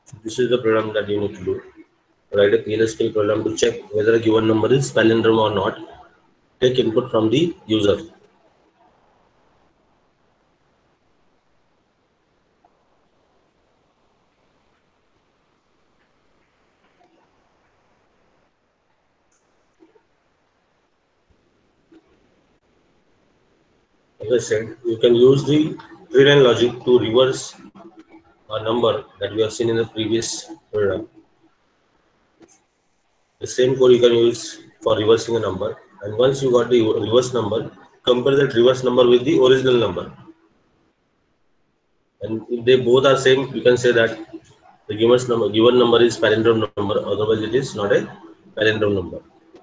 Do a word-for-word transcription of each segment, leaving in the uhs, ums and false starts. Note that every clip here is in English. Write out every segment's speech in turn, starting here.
This is the program that you need to do. Write a P L S Q L program to check whether a given number is palindrome or not. Take input from the user. As I said, you can use the tree line logic to reverse a number that we have seen in the previous program. The same code you can use for reversing a number, and once you got the reverse number, compare that reverse number with the original number, and if they both are same, you can say that the given number given number is palindrome number, otherwise it is not a palindrome number.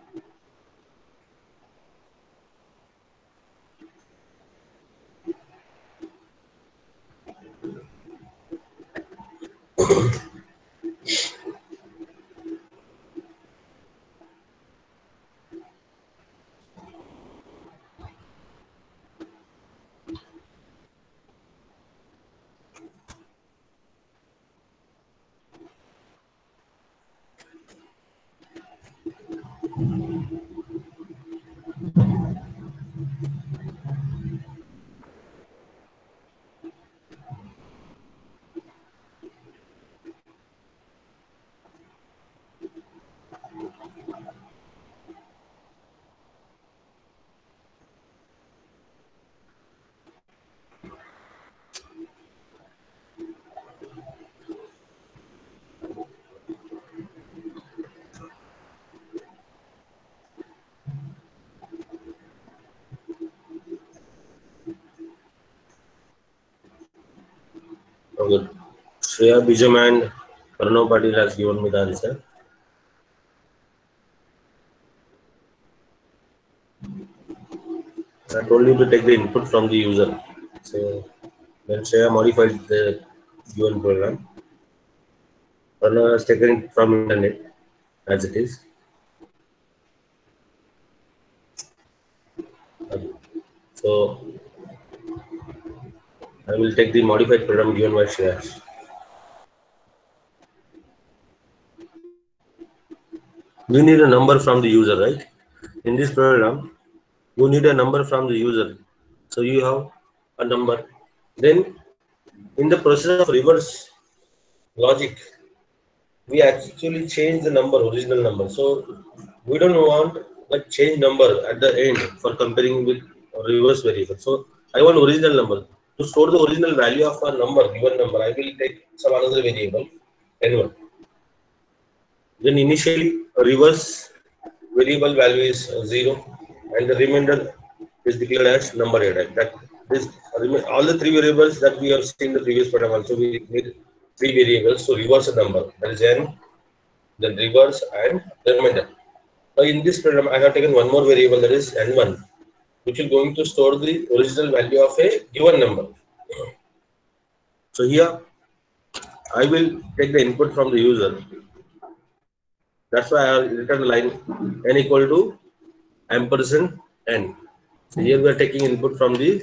Okay. Shreya Bijam and Pranav Patil has given me the answer. I told you to take the input from the user. So then Shreya modified the given program. Pranav has taken it from internet as it is. So I will take the modified program given by Shreya. You need a number from the user, right? In this program, you need a number from the user. So you have a number. Then in the process of reverse logic, we actually change the number, original number. So we don't want like change number at the end for comparing with reverse variable. So I want original number. To store the original value of a number, given number, I will take some another variable, n one. Then initially a reverse variable value is zero, and the remainder is declared as number head. That is all the three variables that we have seen in the previous program. Also, we need three variables to reverse a number. That is n, then reverse, and the remainder. Now, in this program, I have taken one more variable, that is n one, which is going to store the original value of a given number. So here, I will take the input from the user. That's why I have written the line n equal to ampersand n. So here we are taking input from the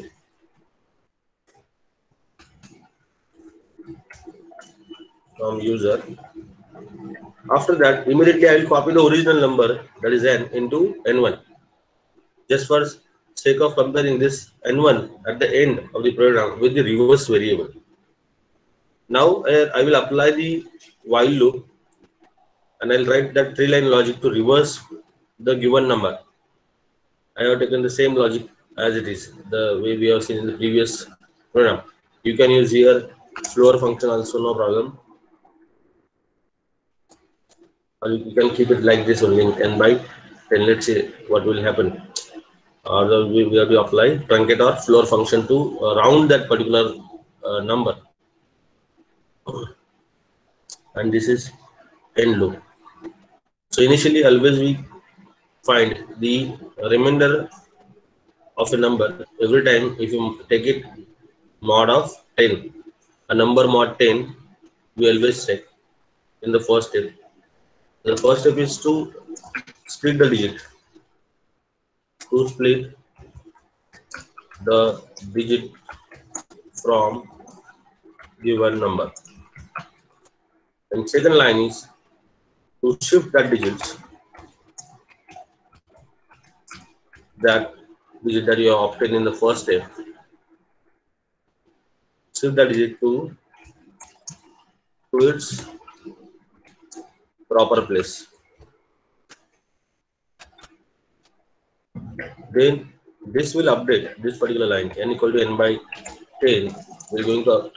from user. After that, immediately I will copy the original number, that is n, into n one. Just for sake of comparing this n one at the end of the program with the reverse variable. Now uh, I will apply the while loop, and I'll write that three line logic to reverse the given number. I have taken the same logic as it is, the way we have seen in the previous program. You can use here floor function also, no problem. Or you can keep it like this only in n by ten. Let's see what will happen. Or we have to apply truncate or floor function to uh, round that particular uh, number. And this is end loop. So initially, always we find the remainder of a number every time. If you take it mod of ten, a number mod ten, we always check in the first step. The first step is to split the digit, to split the digit from given number. and second line is to shift that digits, that digit that you have obtained in the first step, shift that digit to, to its proper place. Then this will update this particular line, n equal to n by ten. We're going to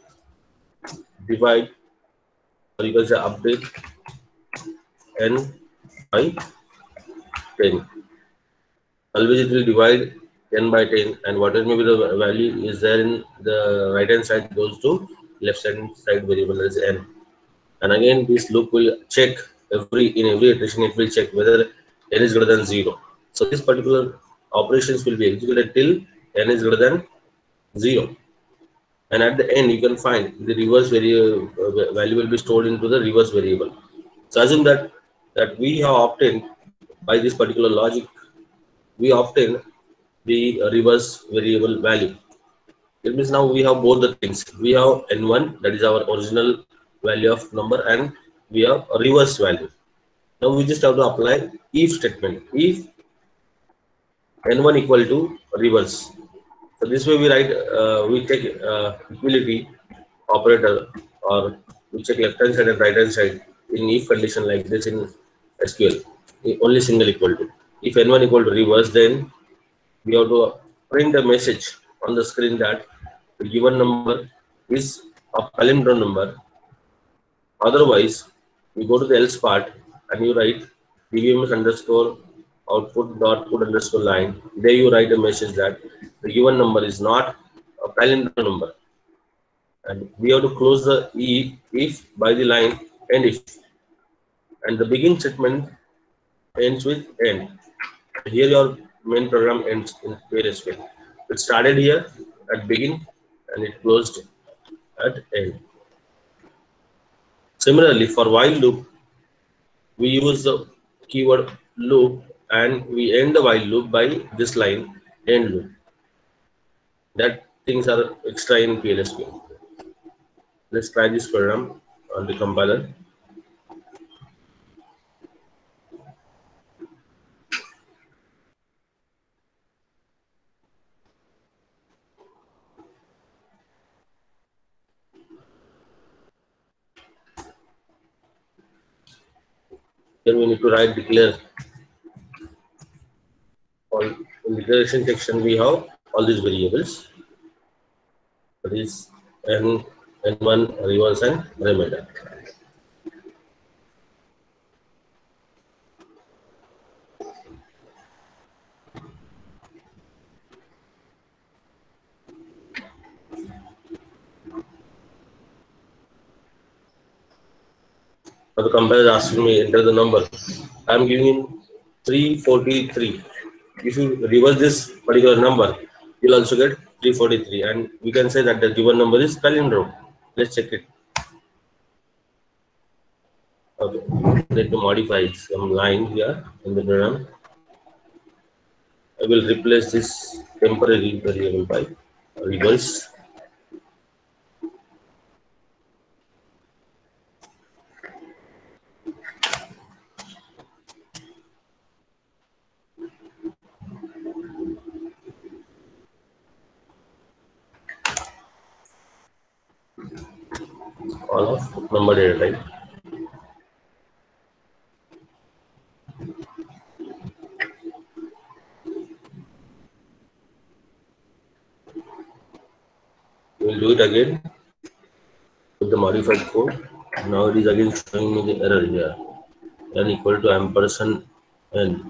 divide, or you can say update n by ten. Always it will divide ten by ten, and whatever may be the value is there in the right hand side goes to left hand side variable as n. And again, this loop will check every in every iteration. It will check whether n is greater than zero. So this particular operations will be executed till n is greater than zero. And at the end, you can find the reverse variable uh, value will be stored into the reverse variable. So assume that that we have obtained by this particular logic, we obtain the reverse variable value. It means now we have both the things. We have n one, that is our original value of number, and we have a reverse value. Now we just have to apply if statement. If n one equal to reverse. So this way we write, uh, we take uh, equality operator, or we check left hand side and right hand side in if condition like this in S Q L. Only single equal to. If n one equal to reverse, then we have to print a message on the screen that the given number is a palindrome number. Otherwise, you go to the else part and you write dbms underscore output dot put underscore line. There you write a message that the given number is not a palindrome number, and we have to close the if, if by the line end if, and the begin statement ends with end. Here your main program ends in P L S Q. It started here at begin and it closed at end. Similarly, for while loop, we use the keyword loop and we end the while loop by this line end loop. That things are extra in P L S Q. Let's try this program on the compiler. Then we need to write declare. All in declaration section we have all these variables. That is n, n one, reverse, and remainder. Now the compiler is asking me enter the number. I am giving three forty-three. If you reverse this particular number, you'll also get three forty-three, and we can say that the given number is palindrome. Let's check it. Okay, need to modify some line here in the program. I will replace this temporary variable by reverse. All of number data type. We'll do it again with the modified code. Now it is again showing me the error here. N equal to ampersand n.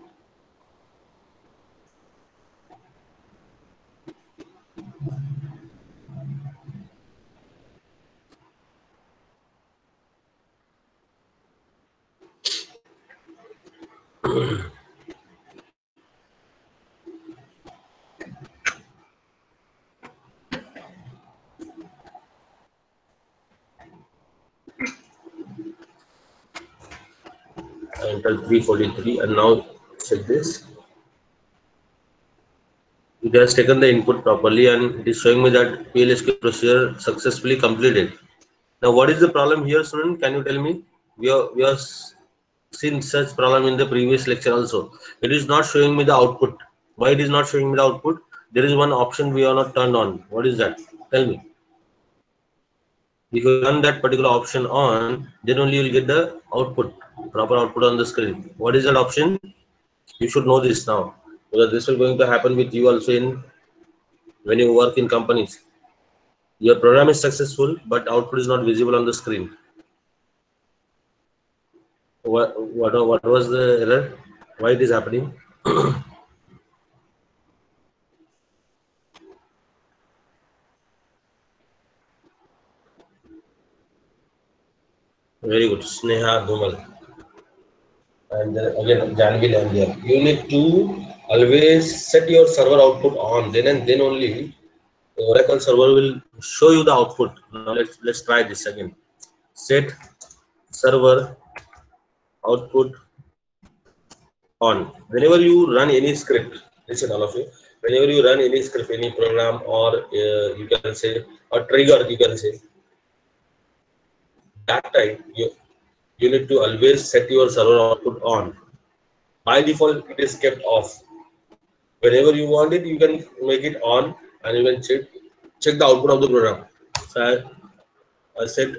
I entered three forty-three, and now check this. It has taken the input properly and it is showing me that P L S Q procedure successfully completed. Now, what is the problem here, student? Can you tell me? We are we are seen such problem in the previous lecture also. It is not showing me the output. Why it is not showing me the output? There is one option we are not turned on. What is that? Tell me. If you turn that particular option on, then only you will get the output, proper output on the screen. What is that option? You should know this now, because this will going to happen with you also in when you work in companies. Your program is successful, but output is not visible on the screen. What what what was the error? Why it is happening? Very good, Sneha Dhumal. And then again, Janvi Landia. You need to always set your server output on. Then and then only the Oracle server will show you the output. Now let's let's try this again. Set server output on. Whenever you run any script, listen all of you. Whenever you run any script, any program, or uh, you can say a trigger, you can say that time you you need to always set your server output on. By default, it is kept off. Whenever you want it, you can make it on, and you can check check the output of the program. So I, I set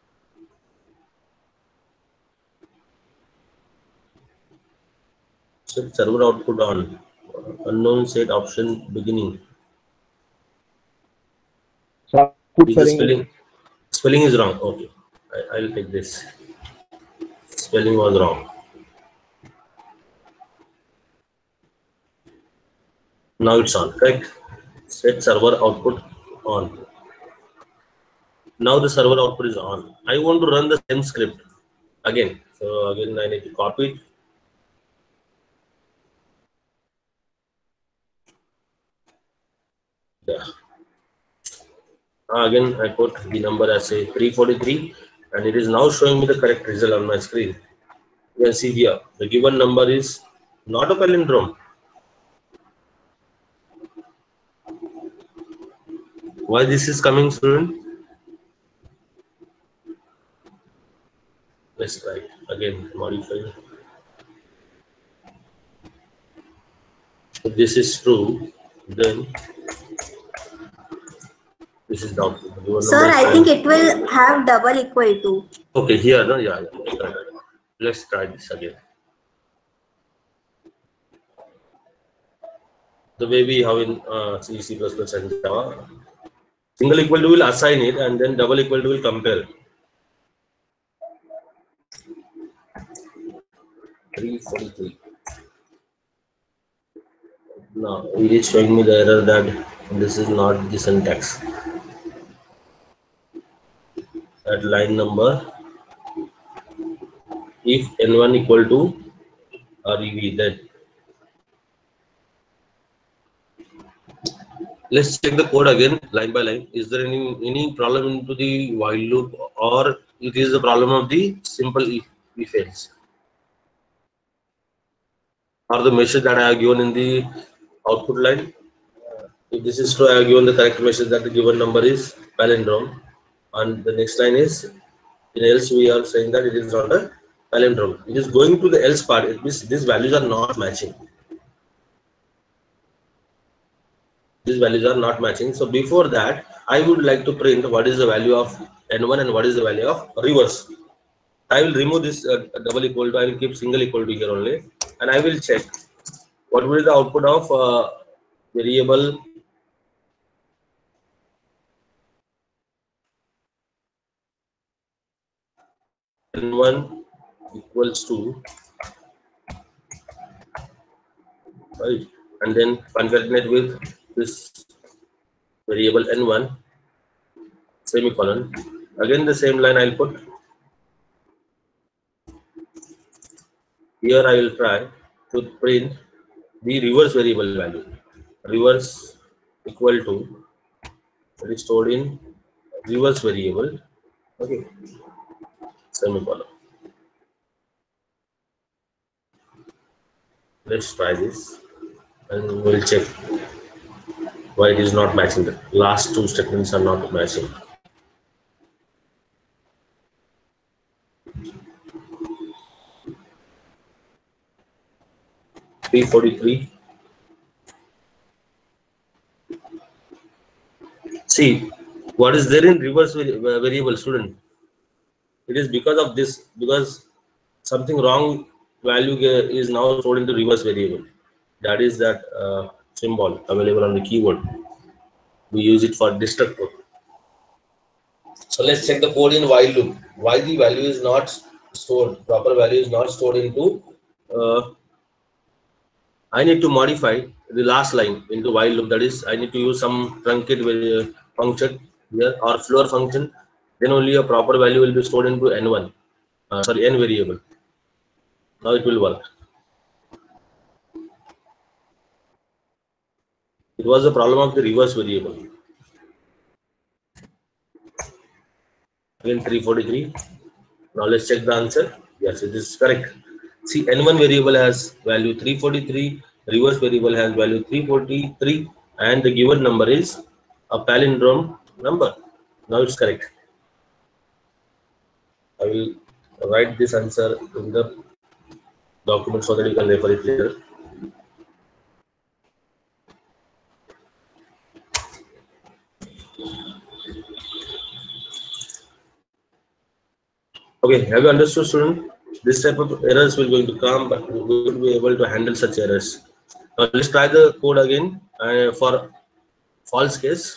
set server output on. Unknown set option beginning. So output Is the spelling is spelling spelling is wrong? Okay, I, I'll take this. Spelling was wrong. Now it's on. Correct. Set server output on. Now the server output is on. I want to run the same script again. So again, I need to copy it. Yeah. Again, I put the number as a three forty-three, and it is now showing me the correct result on my screen. You can see here the given number is not a palindrome. Why this is coming, student? Let's try it again. Modify. If this is true, then this is the output. The given Sir, number I is think it will have double equal to. okay. Here, no, yeah, yeah. Let's try this again. The way we have in uh, C, C plus plus, and Java, single equal to will assign it, and then double equal to will compare. three forty-three. Now it is showing me the error that this is not the syntax. At line number, if n one equal to rev, then let's check the code again line by line. Is there any any problem into the while loop, or it is the problem of the simple if, if else, or the message that I have given in the output line? If this is true, I have given the correct message that the given number is palindrome, and the next line is in else we are saying that it is not a palindrome. It is going to the else part. It means these values are not matching. These values are not matching. So before that, I would like to print what is the value of n one and what is the value of reverse. I will remove this uh, double equal to. I will keep single equal to here only, and I will check what will be the output of uh, variable n one equals to, right, and then concatenate with this variable n one semicolon. Again the same line I'll put here. I will try to print the reverse variable value. Reverse equal to, it is stored in reverse variable. Okay, semicolon. Let's try this and we'll check why it is not matching. The last two statements are not matching. three forty-three. See, what is there in reverse vari- variable, student? It is because of this, because something wrong value ge- is now stored into reverse variable. That is that uh, symbol available on the keyboard. We use it for destructor. So let's check the code in while loop. Why the value is not stored, proper value is not stored into, uh, I need to modify the last line into while loop. That is, I need to use some truncate vari- function here or floor function. Then only a proper value will be stored into n one, uh, sorry, n variable. Now it will work. It was the problem of the reverse variable. Again, three forty-three. Now let's check the answer. Yes, it is correct. See, n one variable has value three forty-three, reverse variable has value three forty-three, and the given number is a palindrome number. Now it's correct. I will write this answer in the document so that you can refer it later. Okay, have you understood, student? This type of errors will going to come, but we will be able to handle such errors. Now let's try the code again uh, for false case.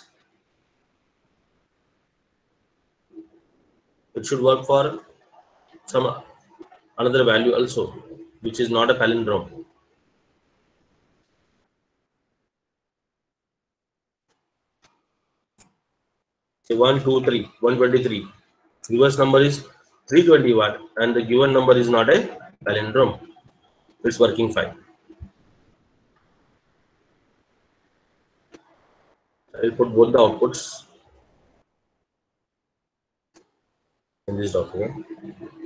It should work for some another value also, which is not a palindrome. Say one, two, three, one twenty-three. Reverse number is three twenty-one, and the given number is not a palindrome. It's working fine. I will put both the outputs in this document.